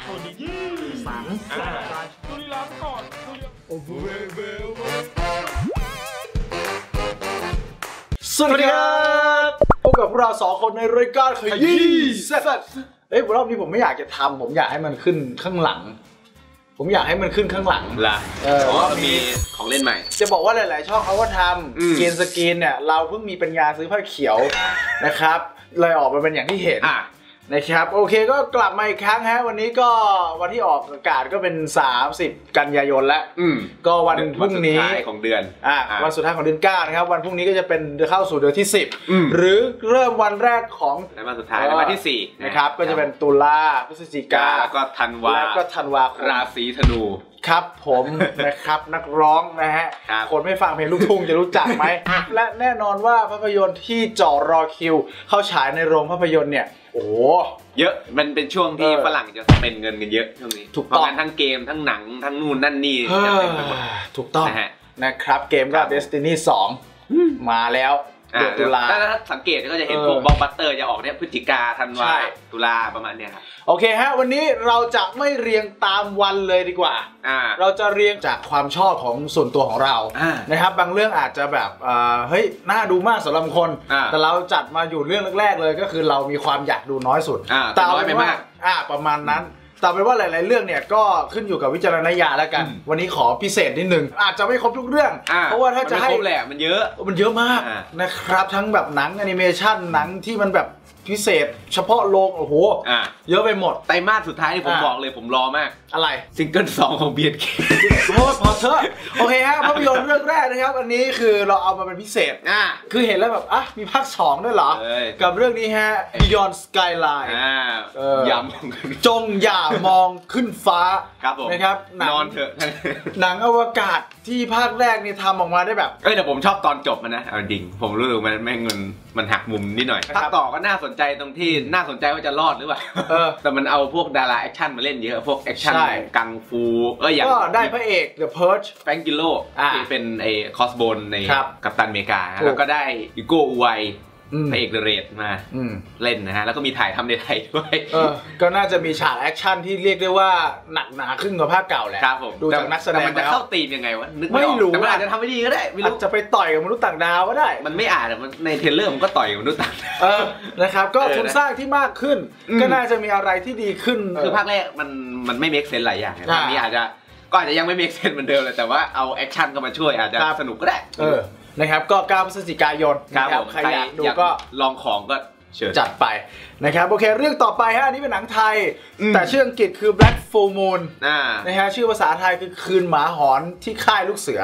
สวัสดีสังดูลีลาไปก่อนโอ้โหสวัสดีครับพบกับพวกเรา2 คนในรายการขยี้แซ่บรอบนี้ผมไม่อยากจะทำผมอยากให้มันขึ้นข้างหลังผมอยากให้มันขึ้นข้างหลังล่ะเพราะว่ามีของเล่นใหม่จะบอกว่าหลายๆช่องเขาก็ทำเกมสกรีนเนี่ยเราเพิ่งมีปัญญาซื้อผ้าเขียวนะครับเลยออกมาเป็นอย่างที่เห็นนะครับโอเคก็กลับมาอีกครั้งฮะวันนี้ก็วันที่ออกอากาศก็เป็น30 กันยายนแล้วก็วันพรุ่งนี้ของเดือนวันสุดท้ายของเดือน9นะครับวันพรุ่งนี้ก็จะเป็นเข้าสู่เดือนที่10หรือเริ่มวันแรกของวันสุดท้ายวันที่4 นะครับก็จะเป็นตุลาพฤศจิกาแล้วก็ธันวาแล้วก็ธันวาคมราศีธนูครับผมนะครับนักร้องนะฮะคนไม่ฟังเพลงลูกทุ่งจะรู้จักไหมและแน่นอนว่าภาพยนตร์ที่จ่อรอคิวเข้าฉายในโรงภาพยนตร์เนี่ยโอ้เยอะมันเป็นช่วงที่ฝรั่งจะเป็นเงินกันเยอะช่วงนี้ถูกต้องทั้งเกมทั้งหนังทั้งนู่นนั่นนี่จะเต็มไปหมดถูกต้องนะครับเกมก็ Destiny 2มาแล้วเดือนตุลาถ้าสังเกตก็จะเห็นพวกบล็อกบัสเตอร์จะออกเนี่ยพฤศจิกาธันวาตุลาประมาณเนี้ยครับโอเคฮะวันนี้เราจะไม่เรียงตามวันเลยดีกว่าเราจะเรียงจากความชอบของส่วนตัวของเรานะครับบางเรื่องอาจจะแบบเฮ้ยน่าดูมากสำหรับคนแต่เราจัดมาอยู่เรื่องแรกๆเลยก็คือเรามีความอยากดูน้อยสุดแต่น้อยไปมากประมาณนั้นแต่เป็นว่าหลายๆเรื่องเนี่ยก็ขึ้นอยู่กับวิจารณญาณแล้วกันวันนี้ขอพิเศษนิดนึงอาจจะไม่ครบทุกเรื่องเพราะว่าถ้าจะให้แหละมันเยอะมากนะครับทั้งแบบหนังแอนิเมชันหนังที่มันแบบพิเศษเฉพาะโลกโอ้โหเยอะไปหมดไตรมาสสุดท้ายที่ผมบอกเลยผมรอมากอะไรซิงเกิล2ของ BNK พอเถอะโอเคฮะภาพยนตร์เรื่องแรกนะครับอันนี้คือเราเอามาเป็นพิเศษคือเห็นแล้วแบบมีภาค2ด้วยเหรอกับเรื่องนี้ฮะ Beyond Skyline จงอย่ามองขึ้นฟ้านะครับนอนเถอะหนังอวกาศที่ภาคแรกนี่ทำออกมาได้แบบแต่ผมชอบตอนจบมันนะเอาจริงผมรู้สึกมันหักมุมนิดหน่อยภาคต่อก็น่าสนใจตรงที่น่าสนใจว่าจะรอดหรือเปล่าแต่มันเอาพวกดาราแอคชั่นมาเล่นเยอะพวกแอคชั่นกังฟูอย่างก็ได้พระเอก The Purge แฟรงกิโลที่เป็นไอ้คอสโบนในกัปตันอเมริกาแล้วก็ได้ยูโกอูไวพระเอกเดเรดมาเล่นนะฮะแล้วก็มีถ่ายทำในไทยด้วยก็น่าจะมีฉากแอคชั่นที่เรียกได้ว่าหนักหนาขึ้นกว่าภาคเก่าแหละดูจากนักแสดงมันจะเข้าตีมยังไงวะนึกไม่รู้แต่มันอาจจะทำไม่ดีก็ได้อาจจะไปต่อยกับมนุษย์ต่างดาวก็ได้มันไม่อาจในเทเลอร์มันก็ต่อยกับมนุษย์ต่างดาวนะครับก็ทุนสร้างที่มากขึ้นก็น่าจะมีอะไรที่ดีขึ้นคือภาคแรกมันไม่เมคเซนหลายอย่างภาคนี้อาจจะยังไม่เมคเซนเหมือนเดิมเลยแต่ว่าเอาแอคชั่นเข้ามาช่วยอาจจะสนุกก็ได้นะครับก็9 พฤศจิกายนนะครับใครอยากดูก็ลองของก็เชิญจัดไปนะครับโอเคเรื่องต่อไปฮะอันนี้เป็นหนังไทยแต่ชื่ออังกฤษคือ Black Full Moon นะฮะชื่อภาษาไทยคือคืนหมาหอนที่ค่ายลูกเสือ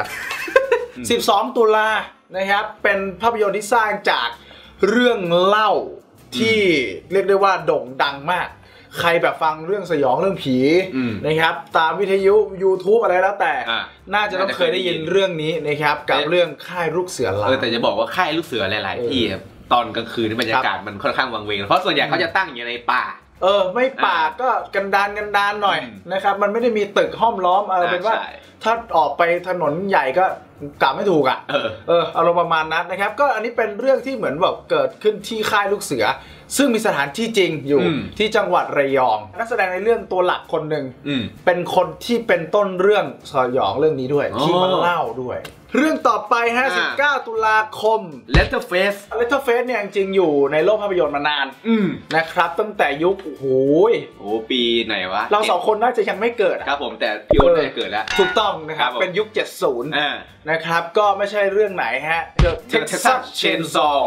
12 ตุลานะครับเป็นภาพยนตร์ที่สร้างจากเรื่องเล่าที่เรียกได้ว่าโด่งดังมากใครแบบฟังเรื่องสยองเรื่องผีนะครับตามวิทยุ YouTube อะไรแล้วแต่น่าจะต้องเคยได้ยินเรื่องนี้นะครับกับเรื่องค่ายลูกเสือแต่จะบอกว่าค่ายลูกเสือหลายๆที่ตอนกลางคืนบรรยากาศมันค่อนข้างวังเวงเพราะส่วนใหญ่เขาจะตั้งอยู่ในป่าไม่ป่าก็กันดานหน่อยนะครับมันไม่ได้มีตึกห้อมล้อมอะไรเป็นว่าถ้าออกไปถนนใหญ่ก็กลับไม่ถูกอารมณ์ประมาณนั้นนะครับก็อันนี้เป็นเรื่องที่เหมือนแบบเกิดขึ้นที่ค่ายลูกเสือซึ่งมีสถานที่จริงอยู่ที่จังหวัดระยองนักแสดงในเรื่องตัวหลักคนหนึ่งเป็นคนที่เป็นต้นเรื่องสยองเรื่องนี้ด้วยที่มาเล่าด้วยเรื่องต่อไปฮะ19 ตุลาคม Letterface เนี่ยจริงๆอยู่ในโลกภาพยนตร์มานานนะครับตั้งแต่ยุคโอ้ปีไหนวะเรา2 คนน่าจะยังไม่เกิดครับผมแต่พี่โอ๊ตได้เกิดแล้วถูกต้องนะครับเป็นยุค 70นะครับก็ไม่ใช่เรื่องไหนฮะ The Texas Chainsaw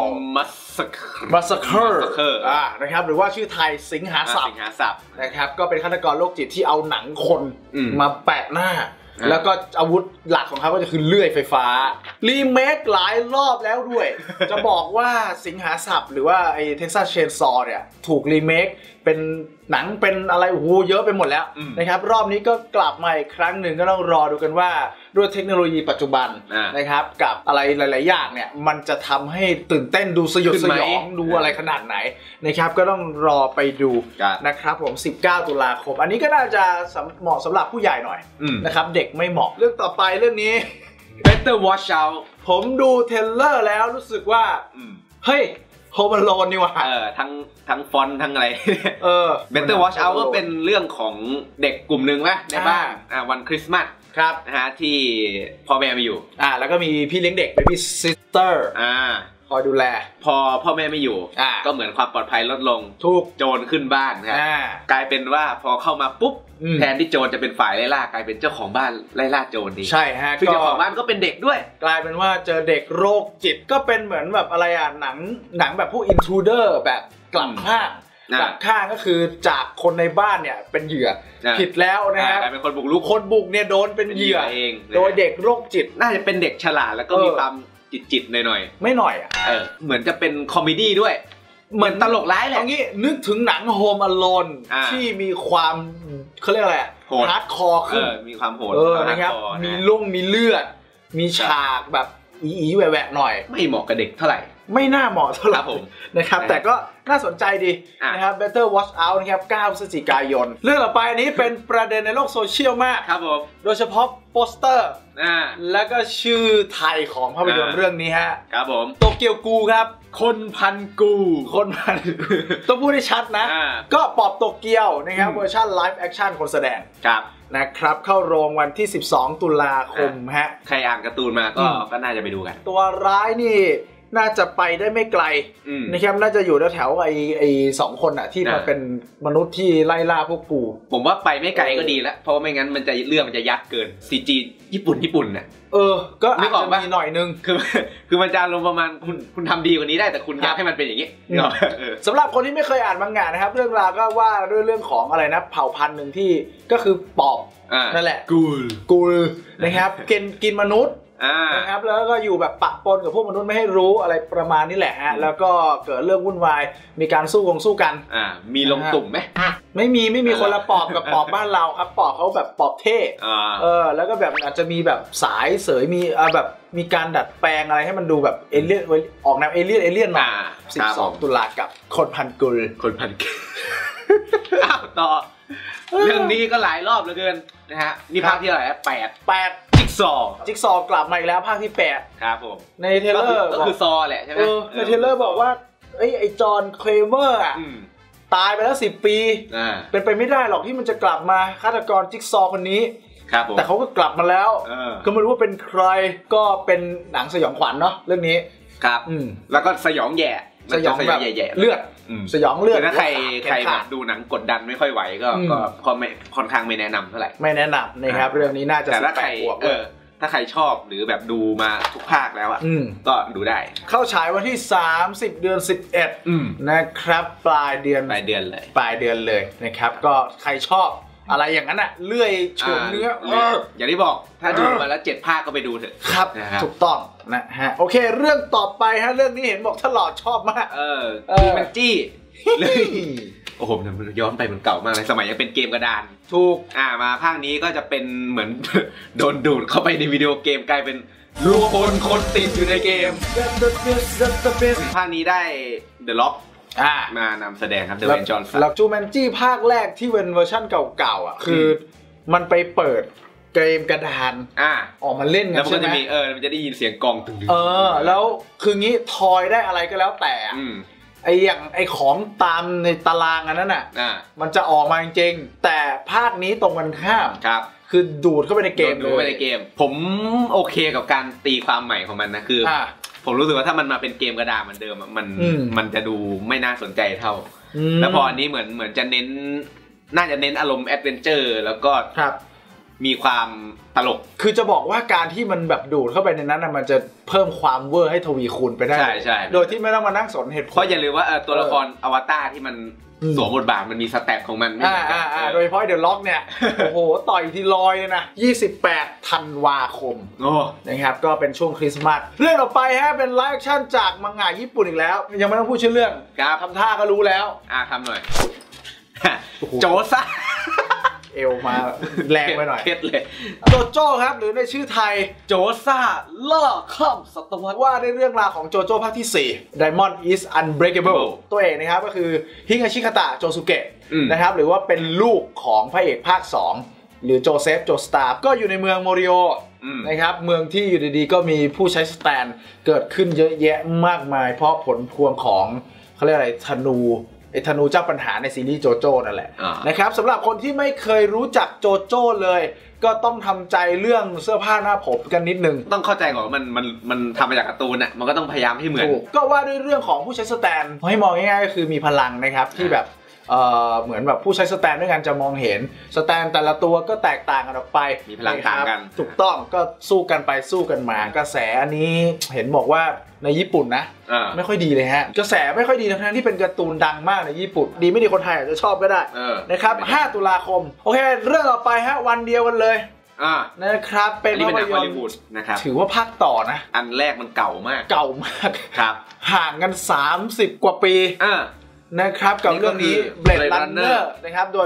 Massacre นะครับหรือว่าชื่อไทยสิงหาสับนะครับก็เป็นฆาตกรโรคจิตที่เอาหนังคนมาแปะหน้าแล้วก็อาวุธหลักของเขาก็จะคือเลื่อยไฟฟ้ารีเมคหลายรอบแล้วด้วยจะบอกว่าสิงหาสับหรือว่าไอ้ Texas Chainsaw เนี่ยถูกรีเมคเป็นหนังเป็นอะไรโอ้โหเยอะไปหมดแล้วนะครับรอบนี้ก็กลับมาอีกครั้งหนึ่งก็ต้องรอดูกันว่าด้วยเทคโนโลยีปัจจุบันนะครับกับอะไรหลายๆอย่างเนี่ยมันจะทำให้ตื่นเต้นดูสยดสยองดูอะไรขนาดไหนนะครับก็ต้องรอไปดูนะครับผม19 ตุลาคมอันนี้ก็น่าจะเหมาะสำหรับผู้ใหญ่หน่อยนะครับเด็กไม่เหมาะเรื่องต่อไปเรื่องนี้ Better Watch Out ผมดูเทรลเลอร์แล้วรู้สึกว่าเฮ้ยโฮมโลนนี่หว่าทั้งฟอนต์ทั้งอะไรBetter Watch Out ก็เป็นเรื่องของเด็กกลุ่มหนึ่งนะในบ้านวันคริสต์มาสครับนะฮะที่พ่อแม่ไม่อยู่แล้วก็มีพี่เลี้ยงเด็กเป็นพี่ซิสเตอร์คอยดูแลพอพ่อแม่ไม่อยู่ก็เหมือนความปลอดภัยลดลงถูกโจรขึ้นบ้านครับกลายเป็นว่าพอเข้ามาปุ๊บแทนที่โจรจะเป็นฝ่ายไล่ล่ากลายเป็นเจ้าของบ้านไล่ล่าโจรดีใช่ฮะคือเจ้าของบ้านก็เป็นเด็กด้วยกลายเป็นว่าเจอเด็กโรคจิตก็เป็นเหมือนแบบอะไรหนังแบบพวกอินทรูเดอร์แบบกลับข้างก็คือจากคนในบ้านเนี่ยเป็นเหยื่อผิดแล้วนะฮะเป็นคนบุกรุกคนบุกเนี่ยโดนเป็นเหยื่อเองโดยเด็กโรคจิตน่าจะเป็นเด็กฉลาดแล้วก็มีความจิตหน่อยไม่หน่อยเหมือนจะเป็นคอมเมดี้ด้วยเหมือนตลกร้ายแหละเอางี้นึกถึงหนังโฮมอโลนที่มีความเขาเรียกอะไรฮาร์ดคอร์ขึ้นมีความโหดนะครับมีมีเลือดมีฉากแบบอีแหวะหน่อยไม่เหมาะกับเด็กเท่าไหร่ไม่น่าเหมาะเท่าไหร่นะครับแต่ก็น่าสนใจดีนะครับ Better Watch Out นะครับ9 พฤศจิกายนเรื่องต่อไปนี้เป็นประเด็นในโลกโซเชียลมากครับผมโดยเฉพาะโปสเตอร์แล้วก็ชื่อไทยของภาพยนตร์เรื่องนี้ฮะครับผมโตเกียวกูครับคนพันกูต้องพูดให้ชัดนะก็ปอบโตเกียวนะครับเวอร์ชันไลฟ์แอคชั่นคนแสดงครับนะครับเข้าโรงวันที่12 ตุลาคมฮะใครอ่านการ์ตูนมาก็น่าจะไปดูกันตัวร้ายนี่น่าจะไปได้ไม่ไกลนะครับน่าจะอยู่แถวไอ้2 คนอ่ะที่มาเป็นมนุษย์ที่ไล่ล่าพวกกูผมว่าไปไม่ไกลก็ดีแล้วเพราะไม่งั้นมันจะเรื่องมันจะยัดเกิน CG ญี่ปุ่นเนี่ยก็อาจจะมีหน่อยนึงคือมันจะลงประมาณคุณทำดีกว่านี้ได้แต่คุณอยากให้มันเป็นอย่างนี้สำหรับคนที่ไม่เคยอ่านมังงะนะครับเรื่องราวก็ว่าด้วยเรื่องของอะไรนะเผ่าพันธุ์หนึ่งที่ก็คือปอบนั่นแหละกูลนะครับกินมนุษย์นะครับแล้วก็อยู่แบบปะปนกับพวกมนุษย์ไม่ให้รู้อะไรประมาณนี้แหละฮะแล้วก็เกิดเรื่องวุ่นวายมีการสู้กันมีลงตุ่มไหมไม่มีคนละปอบกับปอบบ้านเราครับปอบเขาแบบปอบเท่แล้วก็แบบอาจจะมีแบบสายเสยมีแบบมีการดัดแปลงอะไรให้มันดูแบบเอเลี่ยนออกแนวเอเลี่ยนหน่อย12 ตุลากับคนพันกุลต่อเรื่องนี้ก็หลายรอบเหลือเกินนะฮะนี่ภาคที่เท่าไหร่8จิ๊กซอว์กลับมาอีกแล้วภาคที่8 ครับผมในเทเลอร์ก็คือซอแหละใช่ไหมในเทเลอร์บอกว่าไอ้จอห์นเคลเมอร์ตายไปแล้ว10 ปีเป็นไปไม่ได้หรอกที่มันจะกลับมาฆาตกรจิ๊กซอว์คนนี้แต่เขาก็กลับมาแล้วก็ไม่รู้ว่าเป็นใครก็เป็นหนังสยองขวัญเนาะเรื่องนี้ครับแล้วก็สยองแย่สยองแบบเลือดสยองเลือดถ้าใครแบบดูหนังกดดันไม่ค่อยไหวก็ไม่ค่อนข้างไม่แนะนำเท่าไหร่ไม่แนะนำนะครับเรื่องนี้น่าจะแต่ถ้าใครชอบหรือแบบดูมาทุกภาคแล้วก็ดูได้เข้าฉายวันที่30 เดือน 11นะครับปลายเดือนเลยนะครับก็ใครชอบอะไรอย่างนั้นอ่ะเลื่อยเฉือนเนื้ออย่างที่บอกถ้าดูมาแล้ว7 ภาคก็ไปดูเถอะครับถูกต้องนะฮะโอเคเรื่องต่อไปฮะเรื่องนี้เห็นบอกถ้าหล่อชอบมากมันจี้โอ้โหมันย้อนไปมันเก่ามากเลยสมัยยังเป็นเกมกระดานถูกมาภาคนี้ก็จะเป็นเหมือนโดนดูดเข้าไปในวิดีโอเกมกลายเป็นลูกคนติดอยู่ในเกมภาคนี้ได้ The Rock มานำแสดงครับเดวินจอห์นสันแล้วจูแมนจี้ภาคแรกที่เป็นเวอร์ชั่นเก่าๆอ่ะคือมันไปเปิดเกมกระดานออกมาเล่นกันใช่ไหมมันจะได้ยินเสียงกองตึงแล้วคืองี้ทอยได้อะไรก็แล้วแต่อย่างไอของตามในตารางอันนั้นน่ะมันจะออกมาจริงๆแต่ภาคนี้ตรงกันข้ามคือดูดเข้าไปในเกมเลยผมโอเคกับการตีความใหม่ของมันนะคือผมรู้สึกว่าถ้ามันมาเป็นเกมกระดาษเหมือนเดิมมันจะดูไม่น่าสนใจเท่าแล้วพออันนี้เหมือนจะเน้นน่าจะเน้นอารมณ์แอดเวนเจอร์แล้วก็มีความตลกคือจะบอกว่าการที่มันแบบดูดเข้าไปในนั้นมันจะเพิ่มความเวอร์ให้ทวีคูณไปได้ใช่โดยที่ไม่ต้องมานั่งสนเหตุผลเพราะอย่าลืมว่าตัวละครอวตารที่มันสวมบทบาทมันมีสแตทของมันโดยเฉพาะเดอะล็อกเนี่ยโอ้โหต่อยทีลอยเลยนะ28 ธันวาคมนะครับก็เป็นช่วงคริสต์มาสเรื่องต่อไปฮะเป็นไลฟ์แอคชั่นจากมังงะญี่ปุ่นอีกแล้วยังไม่ต้องพูดชื่อเรื่องทำท่าก็รู้แล้วทำหน่อยโจซ่าเอวมาแรงไปหน่อยเคล็ดเลยโจโจ้ครับหรือในชื่อไทยโจซ่าล่าข้ามศตวรรษว่าในเรื่องราวของโจโจ้ภาคที่4 Diamond is Unbreakable ตัวเอกนะครับก็คือฮิงาชิคาตะโจซุเกะนะครับหรือว่าเป็นลูกของพระเอกภาค2หรือโจเซฟโจสตาร์ก็อยู่ในเมืองโมริโอนะครับเมืองที่อยู่ดีๆก็มีผู้ใช้สแตนเกิดขึ้นเยอะแยะมากมายเพราะผลพวงของเขาเรียกอะไรธนูเจ้าปัญหาในซีรีส์โจโจ้นั่นแหละนะครับสำหรับคนที่ไม่เคยรู้จักโจโจ้เลยก็ต้องทำใจเรื่องเสื้อผ้าหน้าผมกันนิดนึงต้องเข้าใจก่อนว่ามันทำมาจากการ์ตูนน่ะมันก็ต้องพยายามให้เหมือนก็ว่าด้วยเรื่องของผู้ใช้สแตนให้มองง่ายๆก็คือมีพลังนะครับที่แบบเหมือนแบบผู้ใช้สแตนด้วยกันจะมองเห็นสแตนแต่ละตัวก็แตกต่างกันออกไปมีพลังต่างกันถูกต้องก็สู้กันไปสู้กันมากระแสอันนี้เห็นบอกว่าในญี่ปุ่นนะไม่ค่อยดีเลยฮะกระแสไม่ค่อยดีทั้งที่เป็นการ์ตูนดังมากในญี่ปุ่นดีไม่ดีคนไทยอาจจะชอบก็ได้นะครับ5 ตุลาคมโอเคเรื่องต่อไปฮะวันเดียวกันเลยนะครับเป็นภาพยนตร์นะครับถือว่าภาคต่อนะอันแรกมันเก่ามากครับห่างกัน30 กว่าปีนะครับกับเรื่องนี้ Blade Runner นะครับโดย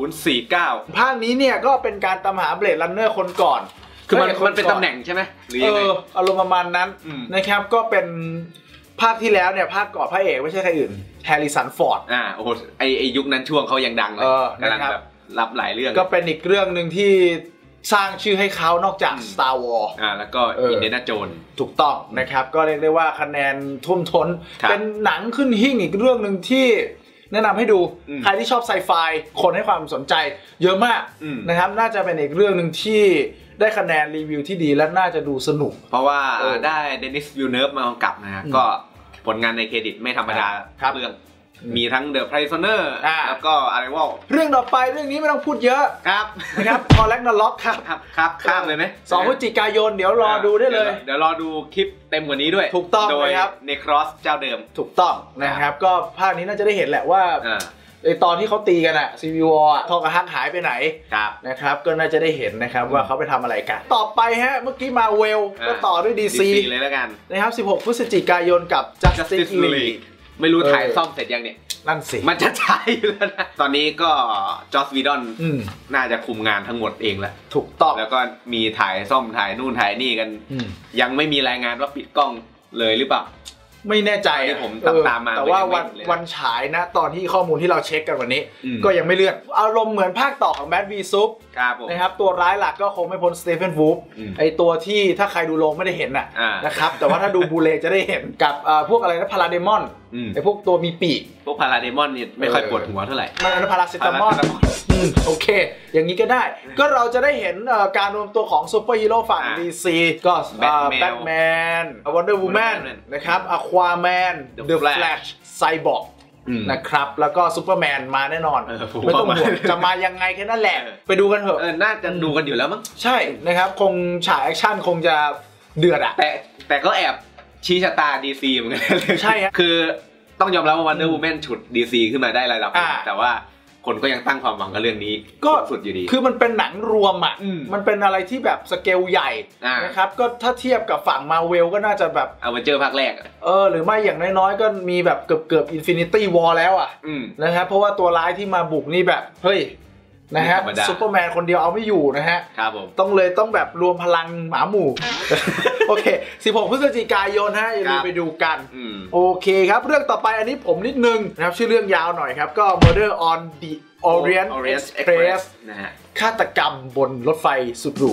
2049 ภาคนี้เนี่ยก็เป็นการตามหา Blade Runner คนก่อนคือมันเป็นตำแหน่งใช่ไหมหรือยังไงอารมณ์ประมาณนั้นนะครับก็เป็นภาคที่แล้วเนี่ยภาคก่อนพระเอกไม่ใช่ใครอื่นแฮร์ริสันฟอร์ดโอ้โหไอยุคนั้นช่วงเขายังดังเลยกำลังแบบรับหลายเรื่องก็เป็นอีกเรื่องหนึ่งที่สร้างชื่อให้เขานอกจาก Star Wars แล้วก็ Indiana Jones ถูกต้องนะครับก็เรียกได้ว่าคะแนนท่วมท้นเป็นหนังขึ้นหิ่งอีกเรื่องหนึ่งที่แนะนำให้ดูใครที่ชอบไซไฟคนให้ความสนใจเยอะมากนะครับน่าจะเป็นอีกเรื่องหนึ่งที่ได้คะแนนรีวิวที่ดีและน่าจะดูสนุกเพราะว่าได้เดนิส วิลเนิร์ฟมากำกับนะฮะก็ผลงานในเครดิตไม่ธรรมดาเรื่องมีทั้ง The Prisoner แล้วก็อะไรว่าเรื่องต่อไปเรื่องนี้ไม่ต้องพูดเยอะครับนะครับพอแล็กนาล็อกครับข้ามเลยไหม 2 พฤศจิกายนเดี๋ยวรอดูได้เลยเดี๋ยวรอดูคลิปเต็มกว่านี้ด้วยถูกต้องครับเนครอสเจ้าเดิมถูกต้องนะครับก็ภาคนี้น่าจะได้เห็นแหละว่าตอนที่เขาตีกันอะซีวิวทองกระหักหายไปไหนนะครับก็น่าจะได้เห็นนะครับว่าเขาไปทำอะไรกันต่อไปฮะเมื่อกี้มาเวลก็ต่อด้วย DC เลยแล้วกันนะครับ16 พฤศจิกายนกับ Justice League ไม่รู้ถ่ายซ่อมเสร็จยังเนี่ยนั่นสิมันจะถ่ายอยู่แล้วนะตอนนี้ก็จอสวีดอนน่าจะคุมงานทั้งหมดเองแล้วถูกต้องแล้วก็มีถ่ายซ่อมถ่ายนู่นถ่ายนี่กันยังไม่มีรายงานว่าปิดกล้องเลยหรือเปล่าไม่แน่ใจผมตามมาแต่ว่าวันฉายนะตอนที่ข้อมูลที่เราเช็คกันวันนี้ก็ยังไม่เลื่อนอารมณ์เหมือนภาคต่อของแบทวีซุปนะครับตัวร้ายหลักก็คงไม่พ้นสเตเฟนวูฟไอตัวที่ถ้าใครดูโรงไม่ได้เห็นนะครับแต่ว่าถ้าดูบูเลจะได้เห็นกับพวกอะไรนะพาราเดมอนไอพวกตัวมีปีกพวกพาราเดมอนนี่ไม่ค่อยปวดหัวเท่าไหร่มันพาราเซตามอลโอเคอย่างนี้ก็ได้ก็เราจะได้เห็นการรวมตัวของซูเปอร์ฮีโร่ฝั่ง DC ก็แบทแมนวันเดอร์วูแมนนะครับอควาแมนเดอะแฟลชไซบอร์กนะครับแล้วก็ซูเปอร์แมนมาแน่นอนไม่ต้องห่วงจะมายังไงแค่นั้นแหละไปดูกันเถอะน่าจะดูกันอยู่แล้วมั้งใช่นะครับคงฉากแอคชั่นคงจะเดือดอะแต่ก็แอบชี้ชะตา DC เหมือนกันใช่คือต้องยอมรับว่า Wonder Woman ฉุด DC ขึ้นมาได้ระดับแต่ว่าคนก็ยังตั้งความหวังกับเรื่องนี้ก็สุดอยู่ดีคือมันเป็นหนังรวมอ่ะมันเป็นอะไรที่แบบสเกลใหญ่นะครับก็ถ้าเทียบกับฝั่ง Marvel ก็น่าจะแบบ Avengers ภาคแรกหรือไม่อย่างน้อยๆก็มีแบบเกือบ Infinity War แล้วอ่ะนะครับเพราะว่าตัวร้ายที่มาบุกนี่แบบเฮ้ยนะฮะซูเปอร์แมนคนเดียวเอาไม่อยู่นะฮะครับผมต้องแบบรวมพลังหมาหมู่โอเค16 พฤศจิกายนฮะอย่าลืมไปดูกันโอเคครับเรื่องต่อไปอันนี้ผมนิดนึงนะครับชื่อเรื่องยาวหน่อยครับก็ Murder on the Orient Express นะฮะฆาตกรรมบนรถไฟสุดหรู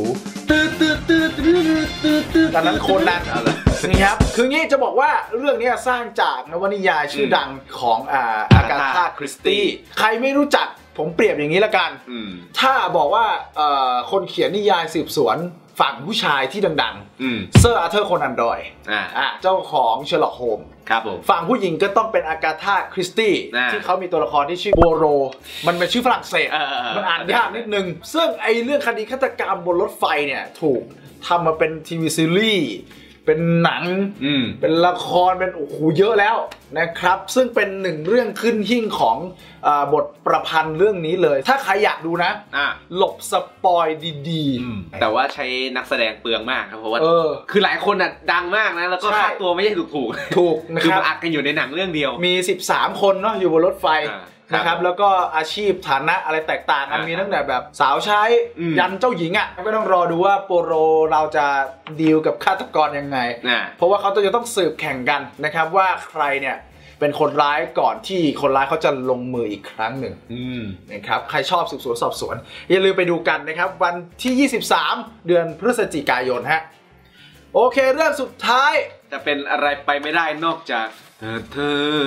ตอนนั้นโคนันนี่ครับคืองี้จะบอกว่าเรื่องนี้สร้างจากนวนิยายชื่อดังของอากาธาคริสตี้ใครไม่รู้จักผมเปรียบอย่างนี้ละกันถ้าบอกว่าคนเขียนนิยายสืบสวนฝั่งผู้ชายที่ดังๆเซอร์อาร์เธอร์โคนันดอยเจ้าของเชอร์ล็อกโฮมส์ฝั่งผู้หญิงก็ต้องเป็นอากาธาคริสตี้ที่เขามีตัวละครที่ชื่อโบโรมันเป็นชื่อฝรั่งเศสมันอ่านยากนิดนึงซึ่งไอเรื่องคดีฆาตกรรมบนรถไฟเนี่ยถูกทำมาเป็นทีวีซีรีส์เป็นหนังเป็นละครเป็นโอ้โหเยอะแล้วนะครับซึ่งเป็นหนึ่งเรื่องขึ้นหิ่งของบทประพันธ์เรื่องนี้เลยถ้าใครอยากดูนะหลบสปอยดีๆแต่ว่าใช้นักแสดงเปลืองมากครับเพราะว่าคือหลายคนอ่ะดังมากนะแล้วก็ค่าตัวไม่ใช่ถูกนะครับคืออัดกันอยู่ในหนังเรื่องเดียวมี13คนเนาะอยู่บนรถไฟนะครับแล้วก็อาชีพฐานะอะไรแตกต่างกันมีตั้งแต่แบบสาวใช้ยันเจ้าหญิงอ่ะก็ต้องรอดูว่าโปโรเราจะดีลกับฆาตกรยังไงเพราะว่าเขาจะต้องสืบแข่งกันนะครับว่าใครเนี่ยเป็นคนร้ายก่อนที่คนร้ายเขาจะลงมืออีกครั้งหนึ่งนะครับใครชอบสืบสวนสอบสวนอย่าลืมไปดูกันนะครับวันที่23 เดือนพฤศจิกายนฮะโอเคเรื่องสุดท้ายจะเป็นอะไรไปไม่ได้นอกจากเธ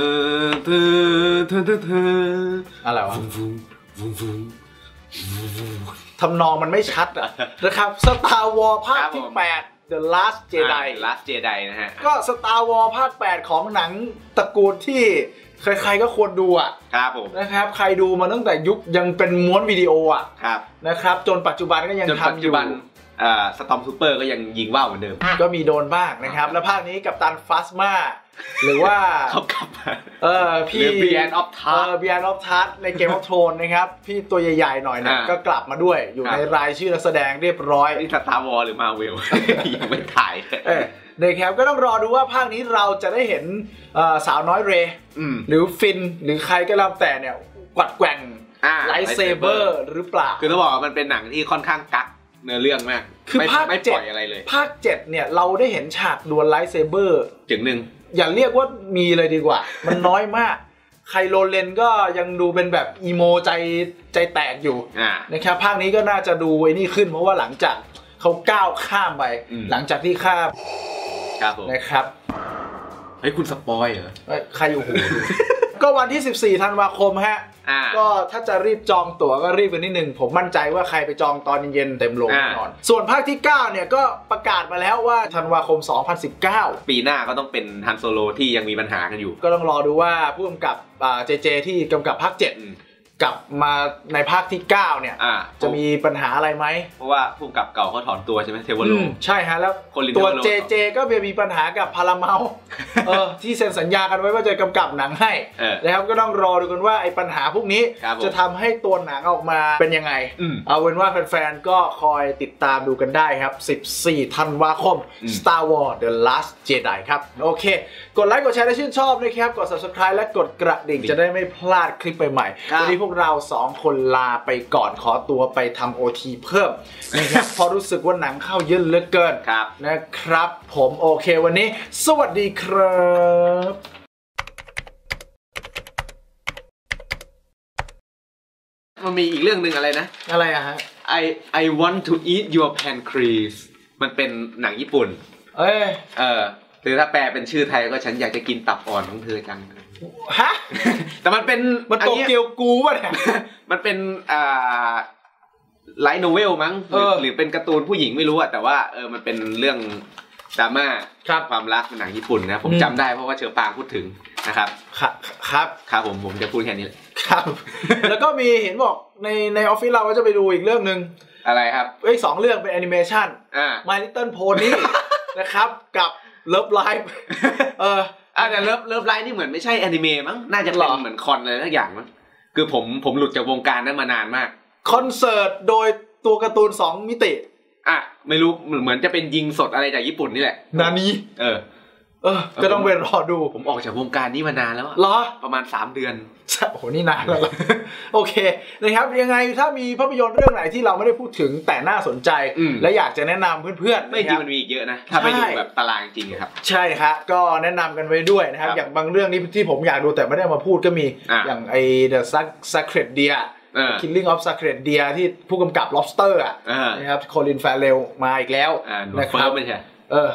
ออะไรวะทำนองมันไม่ชัดอะนะครับ Star Wars ภาคที่8 The Last Jedi นะฮะก็ Star Wars ภาค8ของหนังตระกูลที่ใครๆก็ควรดูอ่ะครับผมนะครับใครดูมาตั้งแต่ยุคยังเป็นม้วนวิดีโออ่ะนะครับจนปัจจุบันก็ยังทำอยู่สตอมซูเปอร์ก็ยังยิงว่าวเหมือนเดิมก็มีโดนบ้างนะครับแล้วภาคนี้กัปตันฟัสมาหรือว่าเขากลับพี่เบียนออฟทัสในเกมออฟโทนนะครับพี่ตัวใหญ่ๆหน่อยเนี่ยก็กลับมาด้วยอยู่ในรายชื่อนักแสดงเรียบร้อยนี่สตาร์วอร์หรือมาเวลยังไม่ถ่ายนะครับก็ต้องรอดูว่าภาคนี้เราจะได้เห็นสาวน้อยเรย์หรือฟินหรือใครก็แล้วแต่เนี่ยกวัดแกว่งไลท์เซเบอร์หรือเปล่าคือต้องบอกว่ามันเป็นหนังที่ค่อนข้างกักเนื้อเรื่องมากคือภาค7 อะไรเลยภาค7เนี่ยเราได้เห็นฉากดวลไลท์เซเบอร์จึงหนึ่งอย่าเรียกว่ามีเลยดีกว่ามันน้อยมากไคโรเลนก็ยังดูเป็นแบบอีโมใจแตกอยู่นะครับภาคนี้ก็น่าจะดูไอ้นี่ขึ้นเพราะว่าหลังจากเขาก้าวข้ามไปหลังจากที่ข้ามนะครับเฮ้ยคุณสปอยเหรอใครอยู่หูก็วันที่14 ธันวาคมฮะก็ถ้าจะรีบจองตั๋วก็รีบกันนิดนึงผมมั่นใจว่าใครไปจองตอนเย็นเต็มโรงแน่นอนส่วนภาคที่9เนี่ยก็ประกาศมาแล้วว่าธันวาคม2019 ปีหน้าก็ต้องเป็นฮันโซโลที่ยังมีปัญหากันอยู่ก็ต้องรอดูว่าผู้กำกับเจที่กำกับภาค7กลับมาในภาคที่9เนี่ยจะมีปัญหาอะไรไหมเพราะว่าผู้กำกับเก่าเขาถอนตัวใช่ไหมเทวโลใช่ฮะแล้วตัวเจก็มีปัญหากับพาราเมลที่เซ็นสัญญากันไว้ว่าจะกำกับหนังให้นะครับก็ต้องรอดูกันว่าไอ้ปัญหาพวกนี้จะทำให้ตัวหนังออกมาเป็นยังไงเอาเป็นว่าแฟนๆก็คอยติดตามดูกันได้ครับ14 ธันวาคม Star Wars The Last Jedi ครับโอเคกดไลค์กดแชร์และชื่นชอบนะครับกด Subscribe และกดกระดิ่งจะได้ไม่พลาดคลิปใหม่ๆวันนี้พวกเรา2 คนลาไปก่อนขอตัวไปทำ OT เพิ่มนะครับเพราะรู้สึกว่าหนังเข้าเยอะเหลือเกินนะครับผมโอเควันนี้สวัสดีครับมันมีอีกเรื่องหนึ่งอะไรนะอะไรอะฮะ I want to eat your pancreas มันเป็นหนังญี่ปุ่นหรือถ้าแปลเป็นชื่อไทยก็ฉันอยากจะกินตับอ่อนของเธอจังฮะแต่มันโตเกียวกูป่ะเนี่ยมันเป็นไลท์โนเวลมั้งหรือเป็นการ์ตูนผู้หญิงไม่รู้อะแต่ว่ามันเป็นเรื่องดราม่าความรักหนังญี่ปุ่นนะผมจำได้เพราะว่าเชอปางพูดถึงนะครับครับผมจะพูดแค่นี้เลยครับแล้วก็มีเห็นบอกในออฟฟิศเราก็จะไปดูอีกเรื่องนึงอะไรครับ 2 เรื่องเป็นแอนิเมชันMy Little Pony นะครับกับLove Live แต่เลิฟไลน์นี่เหมือนไม่ใช่แอนิเมะมั้งน่าจะเป็นเหมือนคอนอะไรทุกอย่างมั้งคือผมหลุดจากวงการนั้นมานานมากคอนเสิร์ตโดยตัวการ์ตูน2 มิติไม่รู้เหมือนจะเป็นยิงสดอะไรจากญี่ปุ่นนี่แหละนานี้ก็ต้องไปรอดูผมออกจากวงการนี้มานานแล้วประมาณ3 เดือนโอ้โหนี่นานแล้วโอเคนะครับยังไงถ้ามีภาพยนตร์เรื่องไหนที่เราไม่ได้พูดถึงแต่น่าสนใจและอยากจะแนะนำเพื่อนๆไม่จริงมันมีอีกเยอะนะถ้าไปดูแบบตารางจริงครับใช่ครับก็แนะนำกันไว้ด้วยนะครับอย่างบางเรื่องที่ผมอยากดูแต่ไม่ได้มาพูดก็มีอย่างไอ้ The Sacred Deer Killing of Sacred Deer ที่ผู้กำกับ Lobster นะครับ Colin Farrell มาอีกแล้วนะครับไม่ใช่